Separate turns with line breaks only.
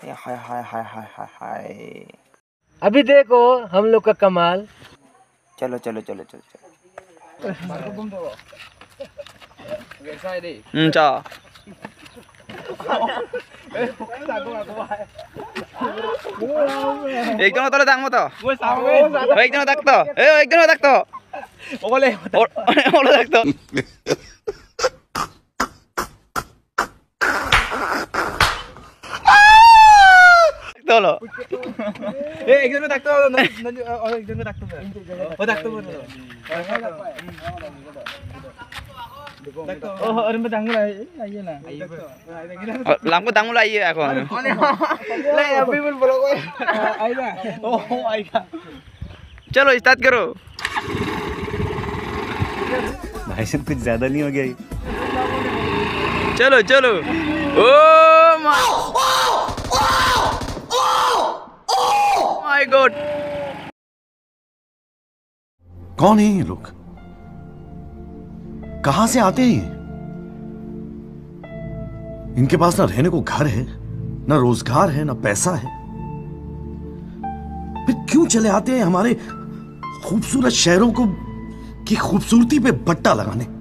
हाय हाय हाय हाय हाय हाय।
अभी देखो हम लोग का कमाल।
चलो चलो चलो चलो चलो। चा একজন তোলে দাং মতো একজন থাকতো একজন থাকতো ওলে ওলে থাকতো তোলো একজন থাকতো একজন থাকতো ও থাকতো lampu tanggung lah iya aku. चलो स्टार्ट करो।
भाई साहब कुछ ज्यादा नहीं हो गया ये?
चलो चलो। Oh my god.
कौन है ये लोग? कहां से आते हैं ये? इनके पास ना रहने को घर है, ना रोजगार है, ना पैसा है, फिर क्यों चले आते हैं हमारे खूबसूरत शहरों को की खूबसूरती पे बट्टा लगाने?